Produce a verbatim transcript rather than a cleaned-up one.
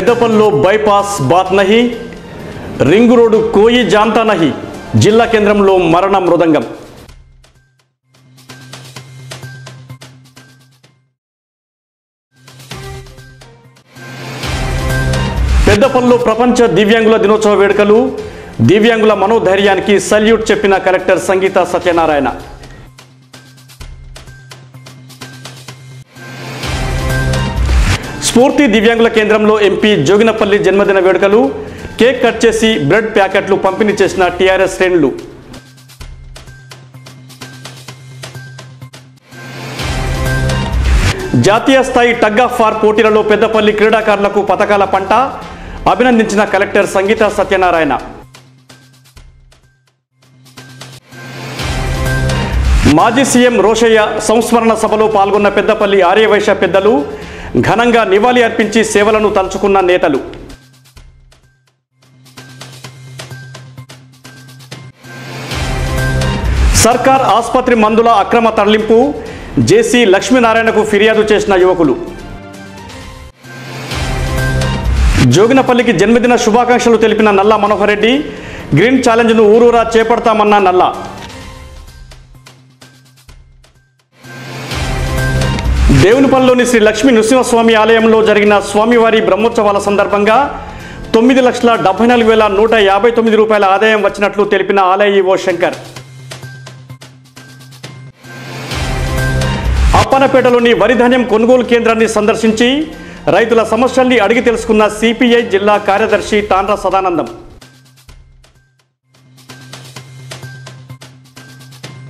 పెద్దపల్లిలో బైపాస్ బాత్ నహీ, రింగ్ రోడ్డు కోయి జాంతా నహీ, జిల్లా కేంద్రంలో మరణ మృదంగం. పెద్దపల్లిలో ప్రపంచ దివ్యాంగుల దినోత్సవ వేడుకలు. దివ్యాంగుల మనోధైర్యానికి సల్యూట్ చెప్పిన కలెక్టర్ సంగీత సత్యనారాయణ. స్ఫూర్తి దివ్యాంగుల కేంద్రంలో ఎంపీ జోగినపల్లి జన్మదిన వేడుకలు. కేక్ కట్ చేసి బ్రెడ్ ప్యాకెట్లు పంపిణీ చేసిన టీఆర్ఎస్ శ్రేణులు. జాతీయ స్థాయి టగ్ ఆఫ్ వార్ పోటీలలో పెద్దపల్లి క్రీడాకారులకు పతకాల పంట. అభినందించిన కలెక్టర్ సంగీత సత్యనారాయణ. మాజీ సీఎం రోషయ్య సంస్మరణ సభలో పాల్గొన్న పెద్దపల్లి ఆర్యవైశ్య పెద్దలు. ఘనంగా నివాళి అర్పించి సేవలను తలుచుకున్న నేతలు. సర్కార్ ఆసుపత్రి మందుల అక్రమ తరలింపు. జేసీ లక్ష్మీనారాయణకు ఫిర్యాదు చేసిన యువకులు. జోగినపల్లికి జన్మదిన శుభాకాంక్షలు తెలిపిన నల్లా మనోహర్ రెడ్డి. గ్రీన్ ఛాలెంజ్ను ఊరూరా చేపడతామన్న నల్లా. దేవునిపల్లిలోని శ్రీ లక్ష్మీ నృసింహస్వామి ఆలయంలో జరిగిన స్వామివారి బ్రహ్మోత్సవాల సందర్భంగా తొమ్మిది లక్షల డెబ్బై నాలుగు వేల నూట యాభై తొమ్మిది రూపాయల ఆదాయం వచ్చినట్లు తెలిపిన ఆలయ ఈవో శంకర్. అప్పనపేటలోని వరి ధాన్యం కొనుగోలు కేంద్రాన్ని సందర్శించి రైతుల సమస్యల్ని అడిగి తెలుసుకున్న సిపిఐ జిల్లా కార్యదర్శి తాండ్ర సదానందం.